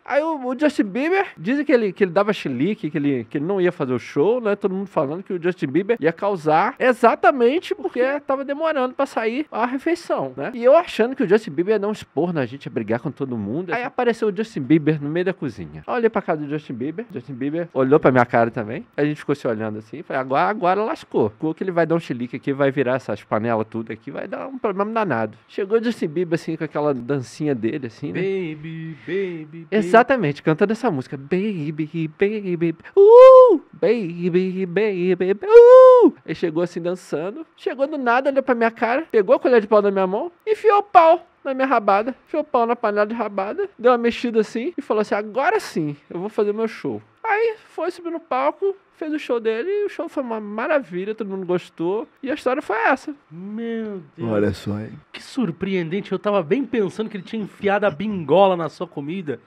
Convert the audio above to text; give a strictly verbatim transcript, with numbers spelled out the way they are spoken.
Aí o, o Justin Bieber, dizem que ele, que ele dava chilique, que ele, que ele não ia fazer o show, né? Todo mundo falando que o Justin Bieber ia causar exatamente porque tava demorando pra sair a refeição, né? E eu achando que o Justin Bieber ia dar um esporro na gente, ia brigar com todo mundo. Aí apareceu o Justin Bieber no meio da cozinha. Eu olhei pra casa do Justin Bieber, Justin Bieber olhou pra minha cara também. A gente ficou se olhando assim, falei, agora, agora lascou. Ficou que ele vai dar um chilique aqui, vai virar essas panelas tudo aqui, vai dar um problema danado. Chegou o Justin Bieber assim, com aquela dancinha dele, assim, né? Baby, baby, baby. Exatamente, cantando essa música. Baby, baby, uh, baby, baby, uh. Ele chegou assim dançando, chegou do nada, olhou pra minha cara, pegou a colher de pau da minha mão, enfiou o pau na minha rabada, enfiou o pau na panela de rabada, deu uma mexida assim e falou assim, agora sim, eu vou fazer meu show. Aí foi subir no palco, fez o show dele e o show foi uma maravilha, todo mundo gostou e a história foi essa. Meu Deus. Olha só, hein? Que surpreendente, eu tava bem pensando que ele tinha enfiado a bingola na sua comida.